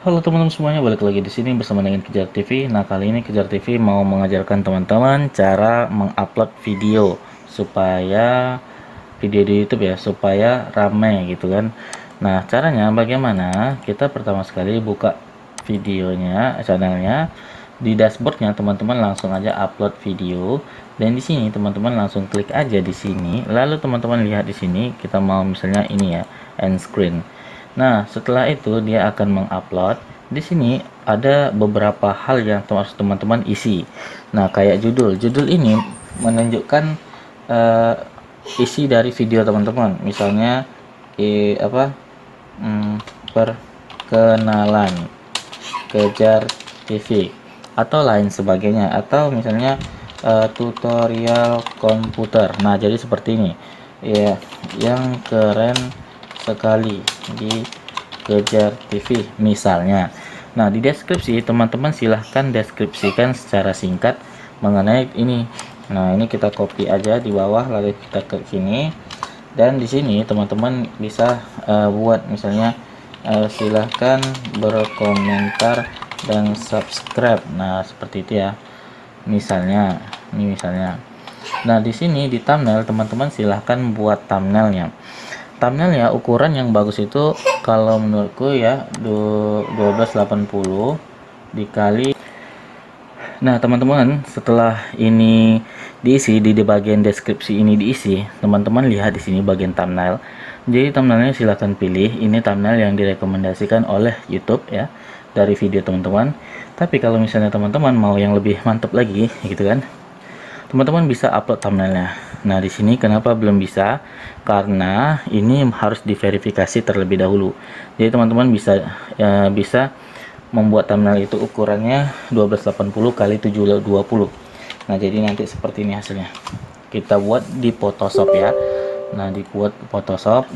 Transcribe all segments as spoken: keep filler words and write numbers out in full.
Halo teman-teman semuanya, balik lagi di sini bersama dengan Kejar T V. Nah, kali ini Kejar T V mau mengajarkan teman-teman cara mengupload video supaya video di YouTube ya, supaya rame gitu kan. Nah, caranya bagaimana? Kita pertama sekali buka videonya, channelnya. Di dashboardnya teman-teman langsung aja upload video, dan di sini teman-teman langsung klik aja di sini. Lalu teman-teman lihat di sini, kita mau misalnya ini ya, end screen. Nah, setelah itu dia akan mengupload. Di sini ada beberapa hal yang harus teman-teman isi. Nah, kayak judul. Judul ini menunjukkan uh, isi dari video teman-teman. Misalnya eh, apa? Hmm, perkenalan Kejar T V atau lain sebagainya, atau misalnya uh, tutorial komputer. Nah, jadi seperti ini. Ya, yang keren sekali di Kejar T V misalnya. Nah, di deskripsi teman-teman silahkan deskripsikan secara singkat mengenai ini. Nah, ini kita copy aja di bawah, lalu kita ke sini, dan di sini teman-teman bisa uh, buat misalnya uh, silahkan berkomentar dan subscribe. Nah, seperti itu ya, misalnya ini misalnya. Nah, di sini di thumbnail teman-teman silahkan buat thumbnailnya. Thumbnail ya, ukuran yang bagus itu kalau menurutku ya dua belas delapan puluh dikali. Nah teman-teman, setelah ini diisi, di, di bagian deskripsi ini diisi, teman-teman lihat di sini bagian thumbnail. Jadi thumbnailnya silahkan pilih. Ini thumbnail yang direkomendasikan oleh YouTube ya, dari video teman-teman. Tapi kalau misalnya teman-teman mau yang lebih mantap lagi gitu kan, teman-teman bisa upload thumbnailnya. Nah, di sini kenapa belum bisa? Karena ini harus diverifikasi terlebih dahulu. Jadi teman-teman bisa ya, bisa membuat thumbnail itu ukurannya dua belas delapan puluh kali tujuh dua puluh. Nah, jadi nanti seperti ini hasilnya. Kita buat di Photoshop ya. Nah, dibuat Photoshop.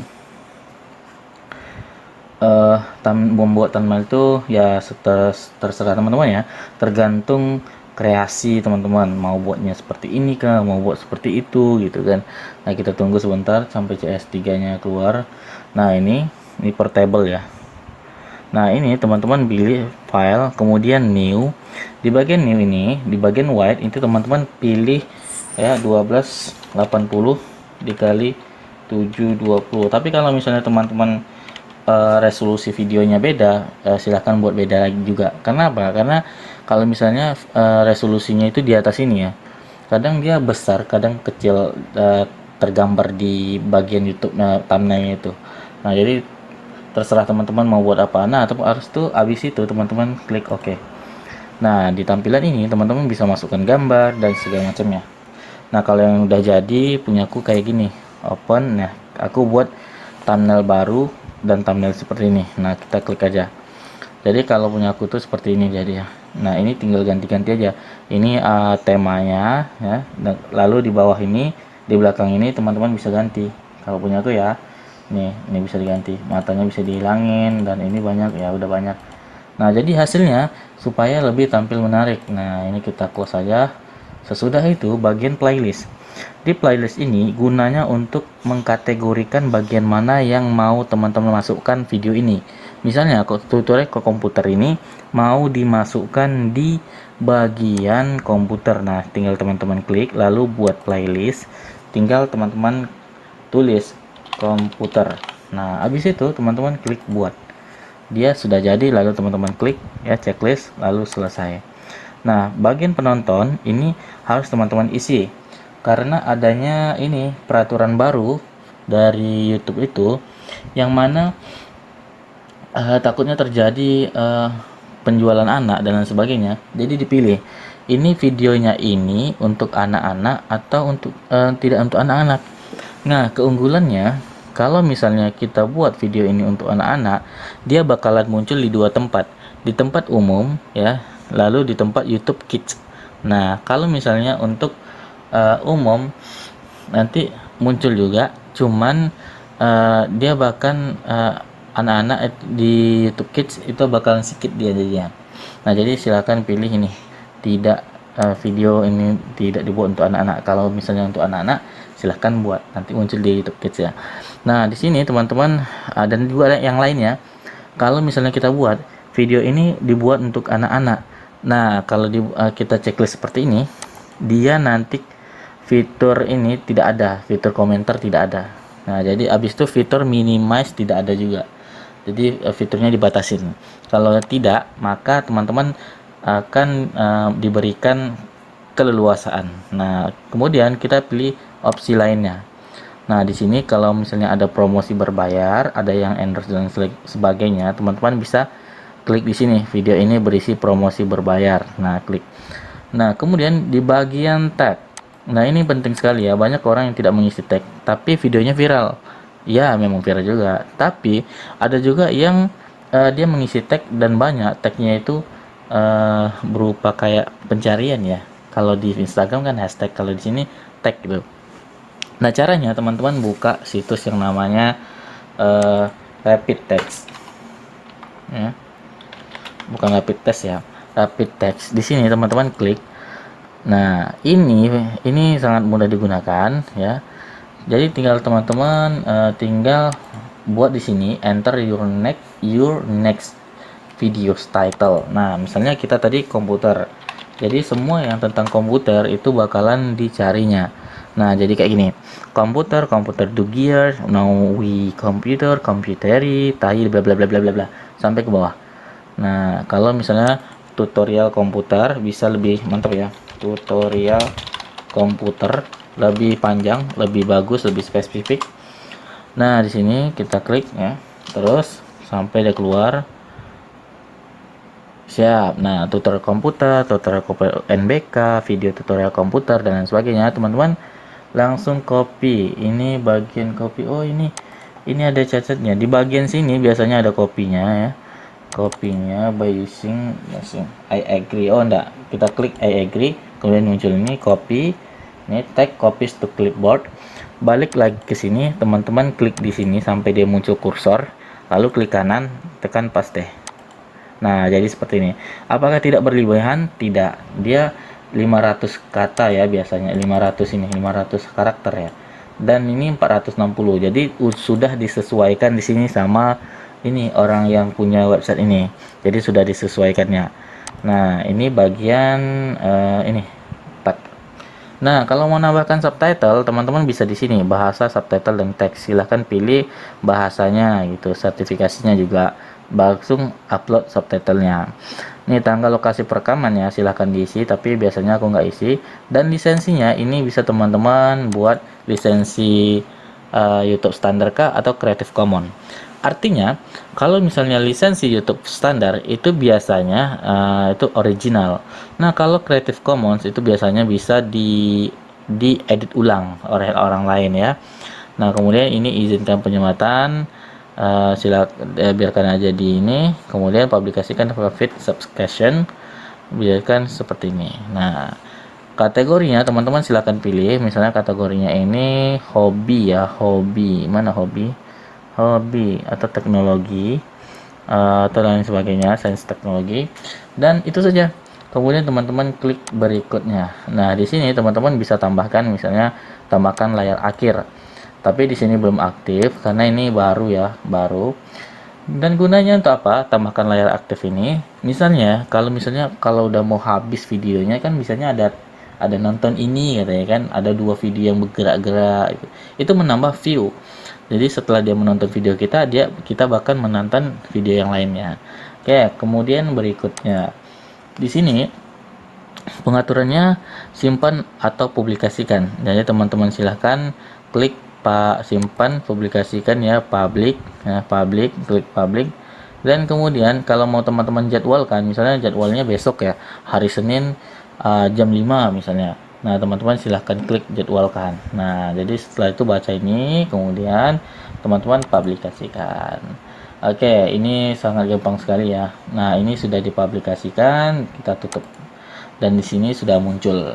Uh, tam membuat thumbnail itu ya terserah teman-teman ya, tergantung kreasi teman-teman, mau buatnya seperti ini kah, mau buat seperti itu gitu kan. Nah, kita tunggu sebentar sampai C S tiga nya keluar. Nah, ini ini portable ya. Nah, ini teman-teman pilih file, kemudian new. Di bagian new ini, di bagian white itu teman-teman pilih ya dua belas delapan puluh dikali tujuh dua puluh. Tapi kalau misalnya teman-teman Uh, resolusi videonya beda, uh, silahkan buat beda lagi juga. Karena apa? Karena kalau misalnya uh, resolusinya itu di atas ini ya, kadang dia besar, kadang kecil, uh, tergambar di bagian YouTube nah, thumbnailnya itu. Nah, jadi terserah teman-teman mau buat apa. Nah, atau harus tuh habis itu teman-teman klik OK. Nah, di tampilan ini teman-teman bisa masukkan gambar dan segala macamnya. Nah, kalau yang udah jadi punyaku kayak gini, open. Nah, aku buat thumbnail baru dan thumbnail seperti ini. Nah, kita klik aja. Jadi kalau punya aku tuh seperti ini jadi ya. Nah, ini tinggal ganti-ganti aja. Ini uh, temanya ya. Dan lalu di bawah ini, di belakang ini teman-teman bisa ganti. Kalau punya aku ya, nih, ini bisa diganti. Matanya bisa dihilangin, dan ini banyak ya, udah banyak. Nah, jadi hasilnya supaya lebih tampil menarik. Nah, ini kita close aja. Sesudah itu bagian playlist. Di playlist ini gunanya untuk mengkategorikan bagian mana yang mau teman-teman masukkan video ini. Misalnya tutorial ke komputer ini mau dimasukkan di bagian komputer. Nah, tinggal teman-teman klik lalu buat playlist. Tinggal teman-teman tulis komputer. Nah, habis itu teman-teman klik buat. Dia sudah jadi, lalu teman-teman klik ya checklist lalu selesai. Nah, bagian penonton ini harus teman-teman isi. Karena adanya ini peraturan baru dari YouTube itu, yang mana uh, takutnya terjadi uh, penjualan anak dan lain sebagainya. Jadi dipilih ini videonya ini untuk anak-anak atau untuk uh, tidak untuk anak-anak. Nah, keunggulannya kalau misalnya kita buat video ini untuk anak-anak, dia bakalan muncul di dua tempat, di tempat umum ya, lalu di tempat YouTube Kids. Nah, kalau misalnya untuk Uh, umum nanti muncul juga, cuman uh, dia bahkan uh, anak-anak di YouTube Kids itu bakalan sedikit dia jadinya. Nah, jadi silakan pilih ini, tidak uh, video ini tidak dibuat untuk anak-anak. Kalau misalnya untuk anak-anak silahkan buat, nanti muncul di YouTube Kids ya. Nah, di sini teman-teman uh, dan juga yang lainnya, kalau misalnya kita buat video ini dibuat untuk anak-anak. Nah, kalau di, uh, kita checklist seperti ini, dia nanti fitur ini tidak ada, fitur komentar tidak ada. Nah, jadi habis itu fitur minimize tidak ada juga. Jadi uh, fiturnya dibatasin. Kalau tidak, maka teman-teman akan uh, diberikan keleluasaan. Nah, kemudian kita pilih opsi lainnya. Nah, di sini kalau misalnya ada promosi berbayar, ada yang endorse dan sebagainya, teman-teman bisa klik di sini. Video ini berisi promosi berbayar. Nah, klik. Nah, kemudian di bagian tag. Nah, ini penting sekali ya. Banyak orang yang tidak mengisi tag, tapi videonya viral. Ya, memang viral juga. Tapi ada juga yang uh, dia mengisi tag dan banyak tagnya itu uh, berupa kayak pencarian ya. Kalau di Instagram kan hashtag, kalau di sini tag gitu. Nah, caranya teman-teman buka situs yang namanya uh, Rapid Text. Ya. Bukan Rapid Text ya, Rapid Text. Di sini teman-teman klik. Nah, ini ini sangat mudah digunakan ya. Jadi tinggal teman-teman uh, tinggal buat di sini enter your next your next video title. Nah, misalnya kita tadi komputer. Jadi semua yang tentang komputer itu bakalan dicarinya. Nah, jadi kayak gini. Komputer, komputer do gear, now we computer, computeri, tai bla bla bla bla bla bla sampai ke bawah. Nah, kalau misalnya tutorial komputer bisa lebih mantap ya. Tutorial komputer lebih panjang, lebih bagus, lebih spesifik. Nah, di sini kita klik ya. Terus sampai dia keluar. Siap. Nah, tutorial komputer, tutorial N B K, video tutorial komputer dan lain sebagainya. Teman-teman langsung copy. Ini bagian copy. Oh, ini ini ada cacatnya. Di bagian sini biasanya ada kopinya ya. Kopinya by using, using I agree. Oh, enggak. Kita klik I agree. Kemudian muncul ini copy. Ini tag copies to clipboard. Balik lagi ke sini, teman-teman klik di sini sampai dia muncul kursor. Lalu klik kanan, tekan paste. Nah, jadi seperti ini. Apakah tidak berlebihan? Tidak. Dia lima ratus kata ya biasanya, lima ratus ini, lima ratus karakter ya. Dan ini empat ratus enam puluh. Jadi sudah disesuaikan di sini sama ini orang yang punya website ini. Jadi sudah disesuaikannya. Nah, ini bagian uh, ini tag. Nah, kalau mau nambahkan subtitle, teman-teman bisa di sini bahasa, subtitle dan teks. Silahkan pilih bahasanya gitu, sertifikasinya juga. Langsung upload subtitlenya. Ini tanggal lokasi perekaman ya, silahkan diisi, tapi biasanya aku nggak isi. Dan lisensinya ini bisa teman-teman buat lisensi uh, YouTube standar kah atau Creative Commons. Artinya kalau misalnya lisensi YouTube standar itu biasanya uh, itu original. Nah, kalau Creative Commons itu biasanya bisa di diedit ulang oleh orang lain ya. Nah, kemudian ini izinkan penyematan. Uh, silakan eh, biarkan aja di ini, kemudian publikasikan profit subscription, biarkan seperti ini. Nah, kategorinya teman-teman silakan pilih, misalnya kategorinya ini hobi ya, hobi mana hobi hobi atau teknologi uh, atau lain sebagainya, sains teknologi, dan itu saja. Kemudian teman-teman klik berikutnya. Nah, di sini teman-teman bisa tambahkan, misalnya tambahkan layar akhir. Tapi di sini belum aktif karena ini baru ya, baru. Dan gunanya untuk apa? Tambahkan layar aktif ini. Misalnya, kalau misalnya kalau udah mau habis videonya kan misalnya ada ada nonton ini katanya kan, ada dua video yang bergerak-gerak itu. Itu menambah view. Jadi setelah dia menonton video kita, dia kita bahkan menonton video yang lainnya. Oke, kemudian berikutnya. Di sini pengaturannya simpan atau publikasikan. Jadi teman-teman silahkan klik Pak simpan, publikasikan ya, public ya, public, klik public. Dan kemudian kalau mau teman-teman jadwalkan, misalnya jadwalnya besok ya, hari Senin uh, jam lima misalnya. Nah, teman-teman silahkan klik jadwalkan. Nah, jadi setelah itu baca ini, kemudian teman-teman publikasikan. Oke, ini sangat gampang sekali ya. Nah, ini sudah dipublikasikan, kita tutup. Dan di sini sudah muncul.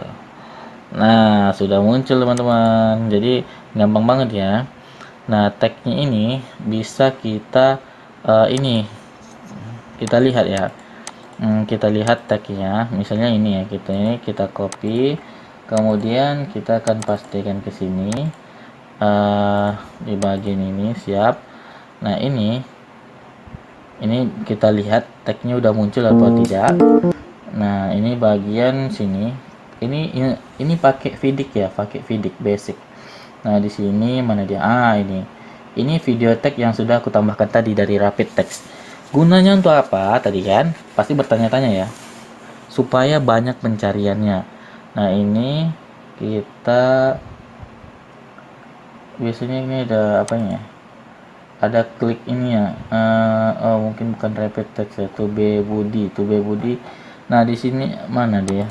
Nah, sudah muncul teman-teman. Jadi gampang banget ya. Nah, tagnya ini bisa kita uh, ini kita lihat ya. Hmm, kita lihat tagnya. Misalnya ini ya, kita ini kita copy, kemudian kita akan pastikan ke sini uh, di bagian ini. Siap. Nah, ini Ini kita lihat tagnya udah muncul atau tidak. Nah, ini bagian sini. Ini ini, ini pakai Vidic ya, pakai Vidic basic. Nah, di sini mana dia? Ah, ini. Ini video tag yang sudah aku tambahkan tadi dari Rapid Text. Gunanya untuk apa? Tadi kan pasti bertanya-tanya ya. Supaya banyak pencariannya. Nah, ini kita biasanya ini ada apanya? Ada klik ini ya. Uh, oh, mungkin bukan Rapid Text ya. Tube Budi, Tube Budi. Nah, di sini mana dia?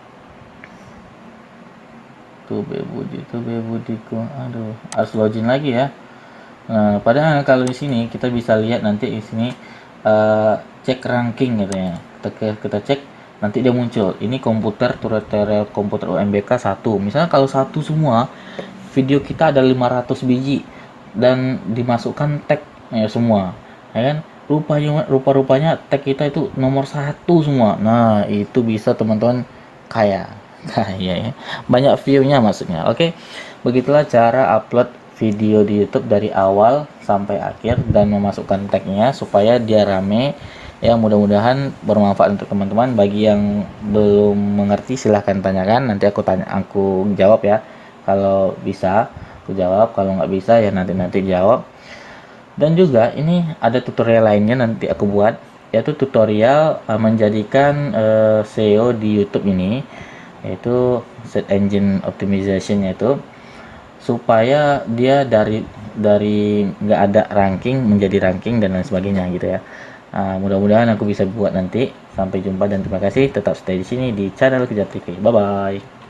Tube Budi, Tube Budiku. Aduh, harus login lagi ya. Nah, padahal kalau di sini kita bisa lihat nanti di sini uh, cek ranking gitu ya. Kita, kita cek nanti dia muncul. Ini komputer tutorial komputer U M B K satu. Misalnya kalau satu semua video kita ada lima ratus biji dan dimasukkan tag ya semua. Ya kan? Rupanya rupa-rupanya tag kita itu nomor satu semua. Nah, itu bisa teman-teman kaya. Kaya ya. Banyak view-nya maksudnya. Oke. Begitulah cara upload video di YouTube dari awal sampai akhir dan memasukkan tagnya supaya dia rame ya. Mudah-mudahan bermanfaat untuk teman-teman. Bagi yang belum mengerti silahkan tanyakan, nanti aku tanya aku jawab ya. Kalau bisa aku jawab, kalau nggak bisa ya nanti-nanti jawab. Dan juga ini ada tutorial lainnya nanti aku buat, yaitu tutorial uh, menjadikan uh, S E O di YouTube ini, yaitu Search Engine Optimization, yaitu supaya dia dari dari nggak ada ranking menjadi ranking dan lain sebagainya gitu ya. Uh, mudah-mudahan aku bisa buat nanti. Sampai jumpa dan terima kasih. Tetap stay di sini di channel Kejar T V. Bye bye.